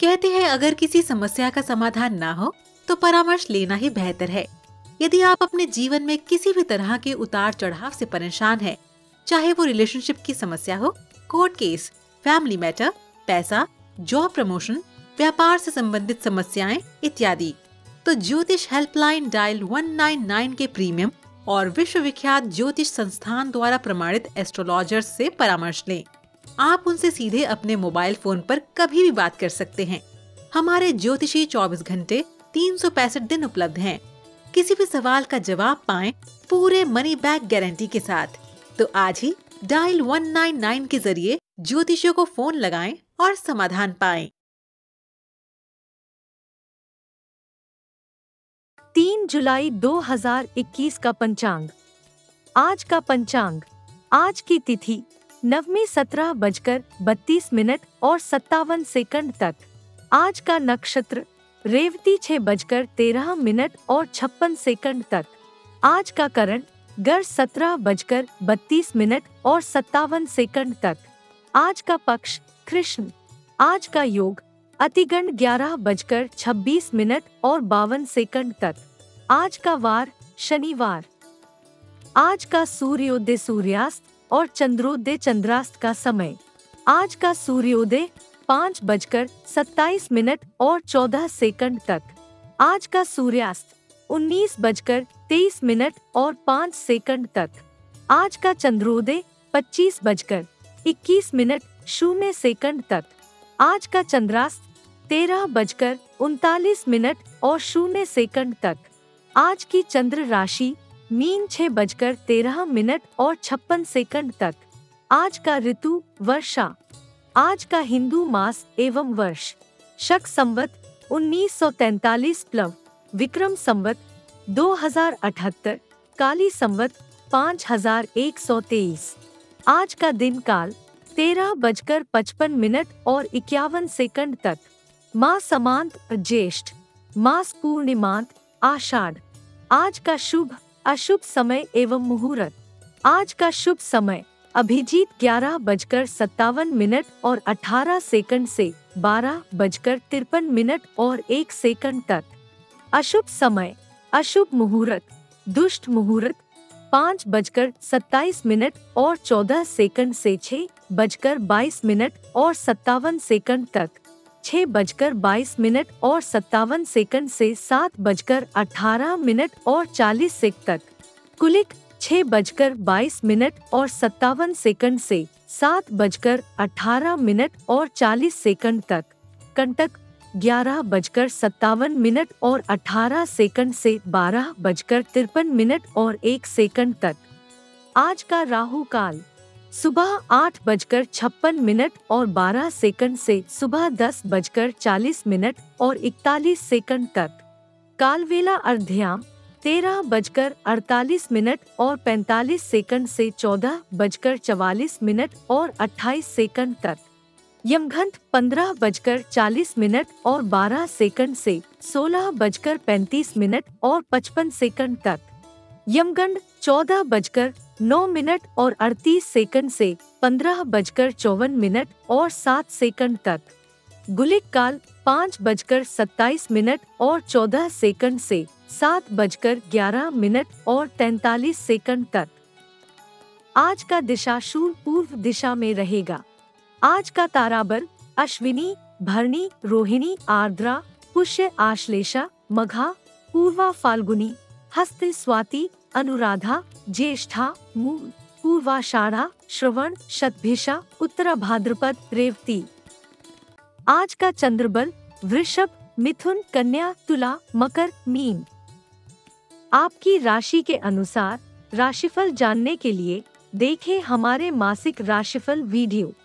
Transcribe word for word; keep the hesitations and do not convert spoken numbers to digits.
कहते हैं अगर किसी समस्या का समाधान ना हो तो परामर्श लेना ही बेहतर है। यदि आप अपने जीवन में किसी भी तरह के उतार चढ़ाव से परेशान हैं, चाहे वो रिलेशनशिप की समस्या हो, कोर्ट केस, फैमिली मैटर, पैसा, जॉब प्रमोशन, व्यापार से संबंधित समस्याएं इत्यादि, तो ज्योतिष हेल्पलाइन डायल एक सौ निन्यानवे के प्रीमियम और विश्व विख्यात ज्योतिष संस्थान द्वारा प्रमाणित एस्ट्रोलॉजर्स से परामर्श लें। आप उनसे सीधे अपने मोबाइल फोन पर कभी भी बात कर सकते हैं। हमारे ज्योतिषी चौबीस घंटे तीन सौ पैंसठ दिन उपलब्ध हैं। किसी भी सवाल का जवाब पाएं पूरे मनी बैक गारंटी के साथ। तो आज ही डायल एक सौ निन्यानवे के जरिए ज्योतिषियों को फोन लगाएं और समाधान पाएं। तीन जुलाई दो हज़ार इक्कीस का पंचांग। आज का पंचांग। आज की तिथि नवमी सत्रह बजकर बत्तीस मिनट और सत्तावन सेकंड तक। आज का नक्षत्र रेवती छह बजकर तेरह मिनट और छप्पन सेकंड तक। आज का करण गर्ज सत्रह बजकर बत्तीस मिनट और सत्तावन सेकंड तक। आज का पक्ष कृष्ण। आज का योग अतिगंड ग्यारह बजकर छब्बीस मिनट और बावन सेकंड तक। आज का वार शनिवार। आज का सूर्योदय सूर्यास्त और चंद्रोदय चंद्रास्त का समय। आज का सूर्योदय पाँच बजकर सत्ताईस मिनट और चौदह सेकंड तक। आज का सूर्यास्त उन्नीस बजकर तेईस मिनट और पाँच सेकंड तक। आज का चंद्रोदय पच्चीस बजकर इक्कीस मिनट शून्य सेकंड तक। आज का चंद्रास्त तेरह बजकर उनतालीस मिनट और शून्य सेकंड तक। आज की चंद्र राशि मीन छह बजकर तेरह मिनट और छप्पन सेकंड तक। आज का ऋतु वर्षा। आज का हिंदू मास एवं वर्ष शक संवत उन्नीस सौ तैंतालीस प्लव विक्रम संवत दो हजार अठहत्तर काली संवत पाँच हजार एक सौ तेईस। आज का दिन काल तेरह बजकर पचपन मिनट और इक्यावन सेकंड तक। मास समांत ज्येष्ठ, मास पूर्णिमांत आषाढ़। आज का शुभ अशुभ समय एवं मुहूर्त। आज का शुभ समय अभिजीत ग्यारह बजकर सत्तावन मिनट और अठारह सेकंड से बारह बजकर तिरपन मिनट और एक सेकंड तक। अशुभ समय अशुभ मुहूर्त दुष्ट मुहूर्त पाँच बजकर सत्ताईस मिनट और चौदह सेकंड से छह बजकर बाईस मिनट और सत्तावन सेकंड तक। छह बजकर बाईस मिनट और सत्तावन सेकंड से सात बजकर अठारह मिनट और चालीस सेकंड तक। कुलिक छह बजकर बाईस मिनट और सत्तावन सेकंड से सात बजकर अठारह मिनट और चालीस सेकंड तक। कंटक ग्यारह बजकर सत्तावन मिनट और अठारह सेकंड से बारह बजकर तिरपन मिनट और एक सेकंड तक। आज का राहु काल सुबह आठ बजकर छप्पन मिनट और बारह सेकंड से सुबह दस बजकर चालीस मिनट और इकतालीस सेकंड तक। कालवेला अर्ध्याम तेरह बजकर अड़तालीस मिनट और पैंतालीस सेकंड से चौदह बजकर चवालीस मिनट और अट्ठाईस सेकंड तक। यमघंट पंद्रह बजकर चालीस मिनट और बारह सेकंड से सोलह बजकर पैंतीस मिनट और पचपन सेकंड तक। यमगंड चौदह बजकर नौ मिनट और अड़तीस सेकंड से पंद्रह बजकर चौवन मिनट और सात सेकंड तक। गुलिक काल पाँच बजकर सत्ताईस मिनट और चौदह सेकंड से सात बजकर ग्यारह मिनट और तैंतालीस सेकंड तक। आज का दिशाशूल पूर्व दिशा में रहेगा। आज का ताराबल अश्विनी भरणी रोहिणी आर्द्रा पुष्य आश्लेषा मघा पूर्वा फाल्गुनी हस्त स्वाति अनुराधा ज्येष्ठा मूल पूर्वाषाढ़ा श्रवण शतभिषा उत्तरा भाद्रपद रेवती। आज का चंद्रबल वृषभ मिथुन कन्या तुला मकर मीन। आपकी राशि के अनुसार राशिफल जानने के लिए देखें हमारे मासिक राशिफल वीडियो।